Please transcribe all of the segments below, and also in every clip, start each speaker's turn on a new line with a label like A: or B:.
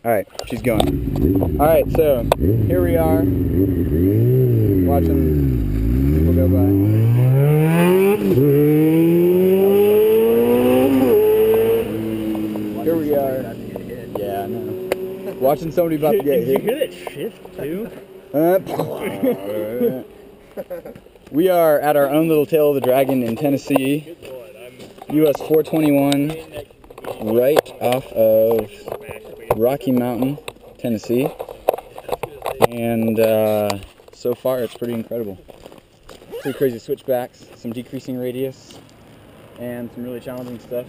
A: Alright, she's going. Alright, so here we are, watching people go by. Here we are. Yeah, I know. Watching somebody about to get hit.
B: Did you hear that shift too?
A: We are at our own little tail of the dragon in Tennessee. US 421, right off of Rocky Mountain, Tennessee. And so far it's pretty incredible. Pretty crazy switchbacks, some decreasing radius, and some really challenging stuff.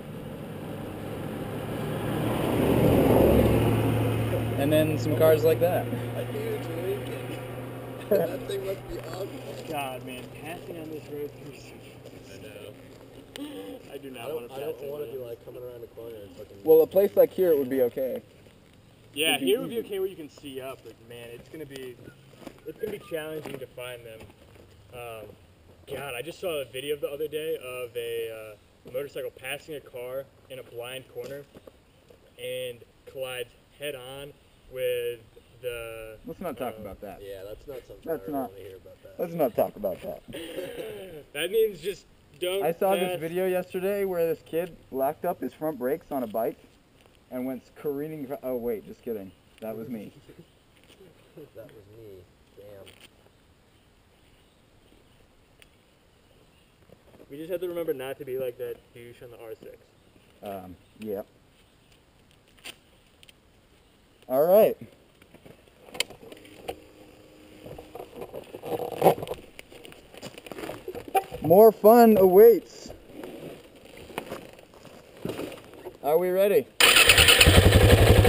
A: And then some cars like that.
C: I knew you were winking. That thing must be awesome.
B: God, man, passing on this road through
C: I know.
B: I do not want to pass.
C: I don't want to be like coming around the corner and fucking...
A: Well, a place like here it would be okay.
B: Yeah, here would be okay where you can see up, but man, it's gonna be challenging to find them. God, I just saw a video the other day of a motorcycle passing a car in a blind corner and collides head on with the...
A: Let's not talk about that.
C: Yeah, that's not something I want to hear about that.
A: Let's not talk about that.
B: That means just don't
A: I saw
B: pass.
A: this video yesterday where this kid locked up his front brakes on a bike and went careening. Oh wait, just kidding. That was me.
C: That was me. Damn.
B: We just have to remember not to be like that douche on the R6.
A: Yep. All right. More fun awaits. Are we ready?